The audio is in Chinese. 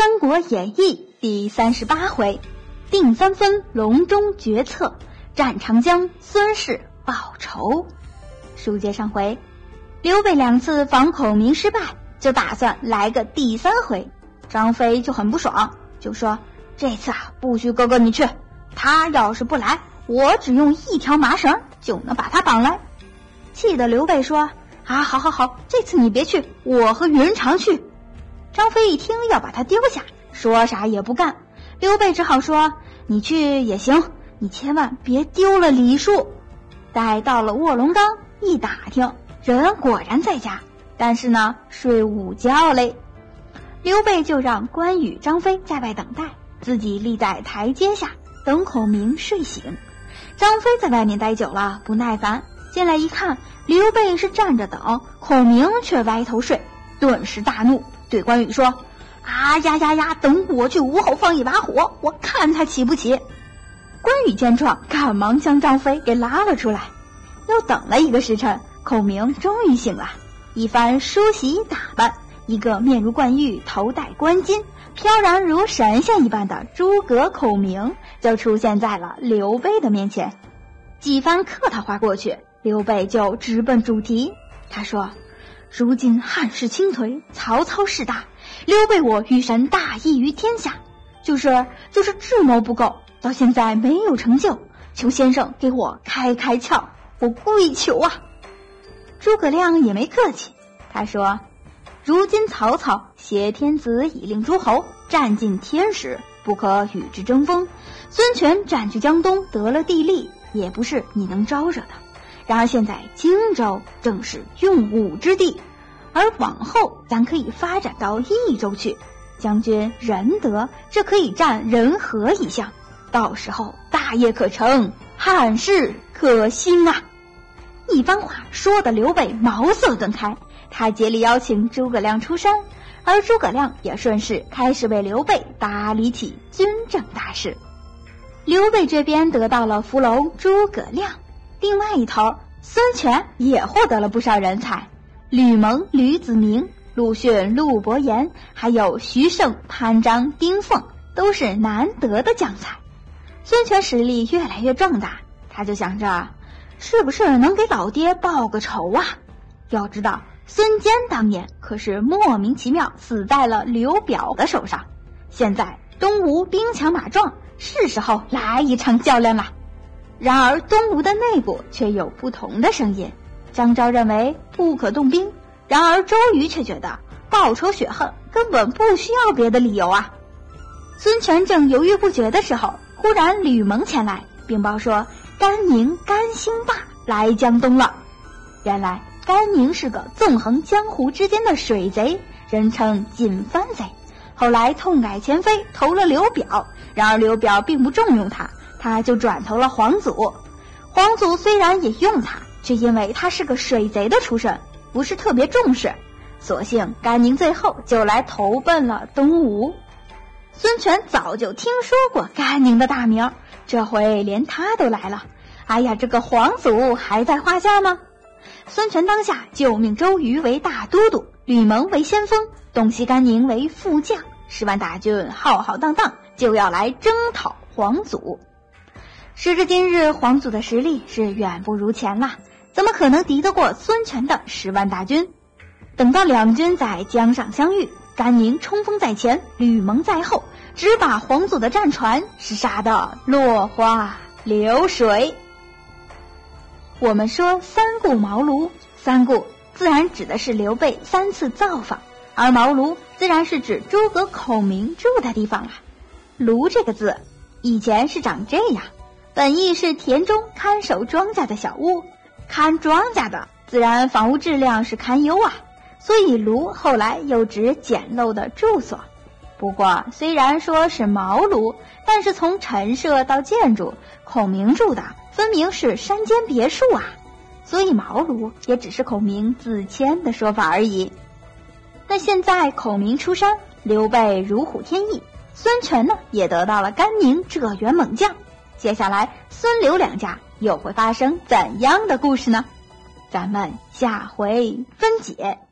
三国演义》第38回，定三分，隆中决策，战长江，孙氏报仇。书接上回，刘备2次防孔明失败，就打算来个第3回。张飞就很不爽，就说这次不许哥哥你去，他要是不来，我只用1条麻绳就能把他绑来。气得刘备说好，这次你别去，我和袁长去。张飞一听要把他丢下，说啥也不干。刘备只好说你去也行，你千万别丢了礼数。待到了卧龙岗，一打听，人果然在家，但是呢睡午觉嘞。刘备就让关羽、张飞在外等待，自己立在台阶下等孔明睡醒。张飞在外面待久了不耐烦，进来一看，刘备是站着等，孔明却歪头睡，顿时大怒，对关羽说呀，等我去屋后放一把火，我看他起不起。关羽见状，赶忙将张飞给拉了出来。又等了1个时辰，孔明终于醒了，一番梳洗打扮，一个面如冠玉，头戴冠巾，飘然如神仙一般的诸葛孔明就出现在了刘备的面前。几番客套话过去，刘备就直奔主题。他说，如今汉室倾颓，曹操势大，刘备我欲神大义于天下，就是智谋不够，到现在没有成就，求先生给我开窍，我跪求啊。诸葛亮也没客气，他说，如今曹操挟天子以令诸侯，占尽天时，不可与之争锋。孙权占据江东，得了地利，也不是你能招惹的。然而现在荆州正是用武之地，而往后咱可以发展到益州去，将军仁德，这可以占人和一项，到时候大业可成，汉室可兴啊。一番话说的刘备茅塞顿开，他竭力邀请诸葛亮出山，而诸葛亮也顺势开始为刘备打理起军政大事。刘备这边得到了伏龙诸葛亮，另外一头孙权也获得了不少人才，吕蒙、吕子明、陆逊、陆伯言，还有徐盛、潘璋、丁奉，都是难得的将才。孙权实力越来越壮大，他就想着是不是能给老爹报个仇啊。要知道孙坚当年可是莫名其妙死在了刘表的手上，现在东吴兵强马壮，是时候来一场较量了。然而东吴的内部却有不同的声音，张昭认为不可动兵，然而周瑜却觉得报仇雪恨根本不需要别的理由啊。孙权正犹豫不决的时候，忽然吕蒙前来禀报说，甘宁、甘兴霸来江东了。原来甘宁是个纵横江湖之间的水贼，人称锦帆贼，后来痛改前非，投了刘表，然而刘表并不重用他，他就转投了黄祖。黄祖虽然也用他，却因为他是个水贼的出身，不是特别重视，所幸甘宁最后就来投奔了东吴。孙权早就听说过甘宁的大名，这回连他都来了，这个黄祖还在话下吗？孙权当下就命周瑜为大都督，吕蒙为先锋，东西甘宁为副将，10万大军浩浩荡荡就要来征讨黄祖。时至今日，黄祖的实力是远不如前了，怎么可能敌得过孙权的10万大军？等到两军在江上相遇，甘宁冲锋在前，吕蒙在后，只把黄祖的战船是杀得落花流水。我们说三顾茅庐，三顾自然指的是刘备3次造访，而茅庐自然是指诸葛孔明住的地方了。庐这个字以前是长这样，本意是田中看守庄稼的小屋，看庄稼的自然房屋质量是堪忧啊，所以庐后来又指简陋的住所。不过虽然说是茅庐，但是从陈设到建筑，孔明住的分明是山间别墅啊，所以茅庐也只是孔明自谦的说法而已。那现在孔明出山，刘备如虎添翼，孙权呢也得到了甘宁这员猛将，接下来孙刘两家又会发生怎样的故事呢？咱们下回分解。